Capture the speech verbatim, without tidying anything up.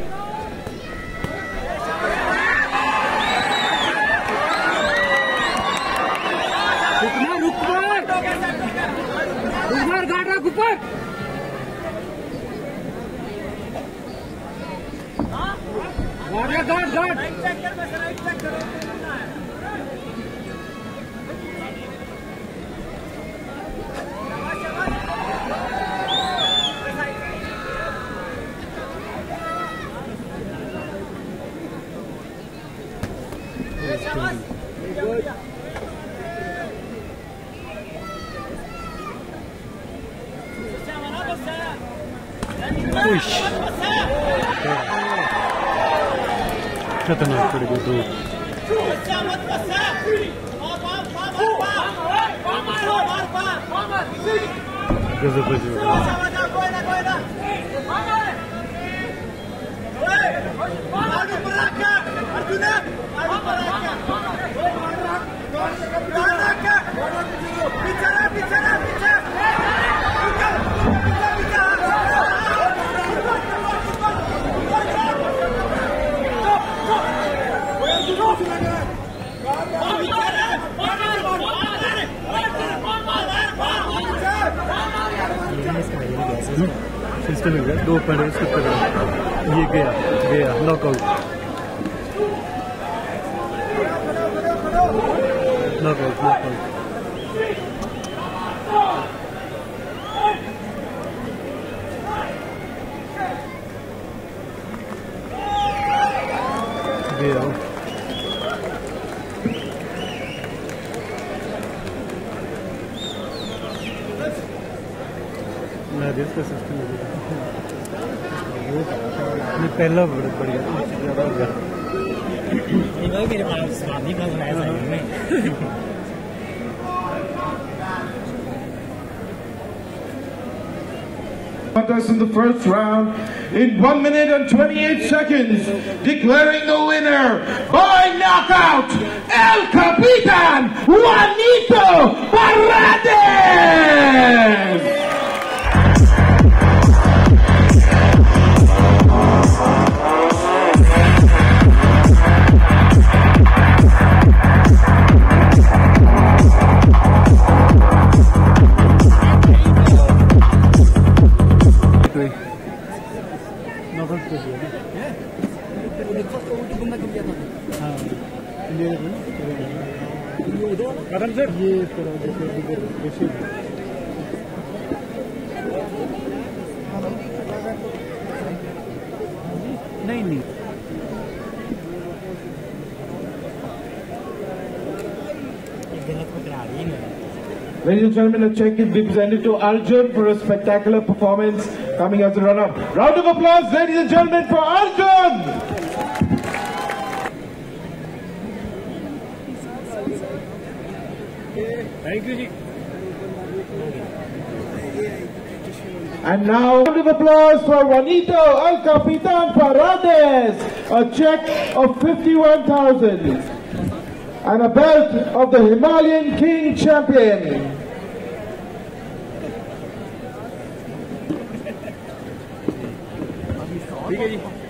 खतरनाक पड़ गई दो गजब सिस्टम है दो पड़े उसके पड़े ये गया गया नॉकआउट नॉकआउट नॉकआउट गया इसका सिस्टम है पहला बढ़िया ज़्यादा हो गया मेरे पास नहीं बनाया contest in the first round in one minute and twenty-eight seconds, declaring the winner by knockout, El Capitan Juanito Paredes. Kadam sir ये नहीं नहीं Ladies and gentlemen, a check is presented to Arjun for a spectacular performance coming as a runner-up. Round of applause, ladies and gentlemen, for Arjun! Thank you, ji. And now, round of applause for Juanito El Capitan Paredes, a check of fifty-one thousand and a belt of the Himalayan King Champion.